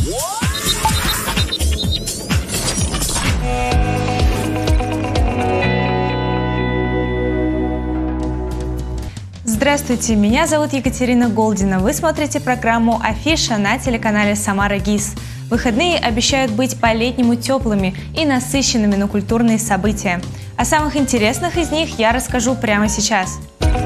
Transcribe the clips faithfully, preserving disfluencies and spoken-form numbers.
Здравствуйте, меня зовут Екатерина Голдина. Вы смотрите программу «Афиша» на телеканале «Самара ГИС». Выходные обещают быть по-летнему теплыми и насыщенными на культурные события. О самых интересных из них я расскажу прямо сейчас.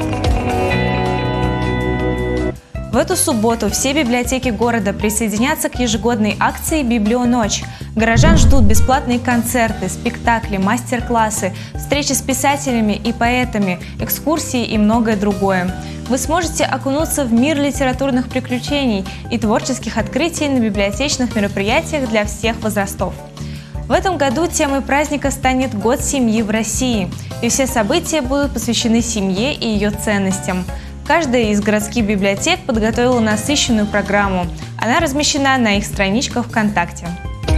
В эту субботу все библиотеки города присоединятся к ежегодной акции «Библионочь». Горожан ждут бесплатные концерты, спектакли, мастер-классы, встречи с писателями и поэтами, экскурсии и многое другое. Вы сможете окунуться в мир литературных приключений и творческих открытий на библиотечных мероприятиях для всех возрастов. В этом году темой праздника станет «Год семьи в России», и все события будут посвящены семье и ее ценностям. Каждая из городских библиотек подготовила насыщенную программу. Она размещена на их страничках ВКонтакте.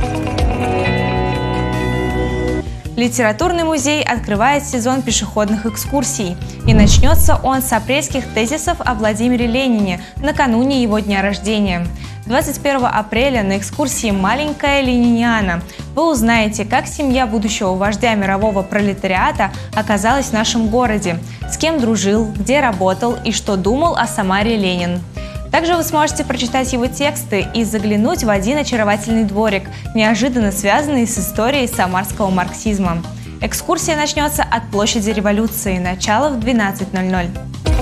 Литературный музей открывает сезон пешеходных экскурсий. И начнется он с апрельских тезисов о Владимире Ленине накануне его дня рождения. двадцать первого апреля на экскурсии «Маленькая Лениниана» вы узнаете, как семья будущего вождя мирового пролетариата оказалась в нашем городе, с кем дружил, где работал и что думал о Самаре Ленин. Также вы сможете прочитать его тексты и заглянуть в один очаровательный дворик, неожиданно связанный с историей самарского марксизма. Экскурсия начнется от площади Революции, начало в двенадцать ноль ноль.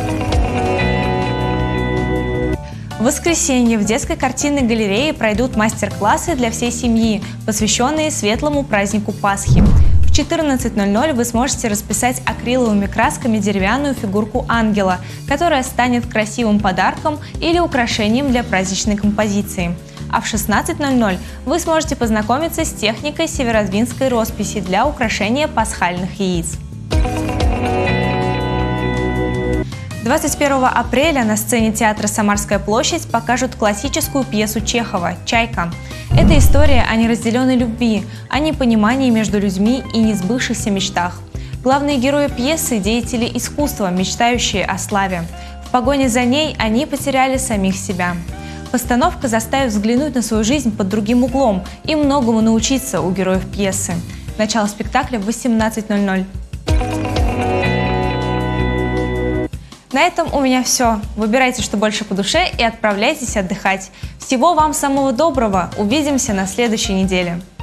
В воскресенье в детской картинной галерее пройдут мастер-классы для всей семьи, посвященные светлому празднику Пасхи. В четырнадцать ноль ноль вы сможете расписать акриловыми красками деревянную фигурку ангела, которая станет красивым подарком или украшением для праздничной композиции. А в шестнадцать ноль ноль вы сможете познакомиться с техникой северодвинской росписи для украшения пасхальных яиц. двадцать первого апреля на сцене театра «Самарская площадь» покажут классическую пьесу Чехова «Чайка». Это история о неразделенной любви, о непонимании между людьми и несбывшихся мечтах. Главные герои пьесы – деятели искусства, мечтающие о славе. В погоне за ней они потеряли самих себя. Постановка заставит взглянуть на свою жизнь под другим углом и многому научиться у героев пьесы. Начало спектакля в восемнадцать ноль ноль. На этом у меня все. Выбирайте, что больше по душе, и отправляйтесь отдыхать. Всего вам самого доброго. Увидимся на следующей неделе.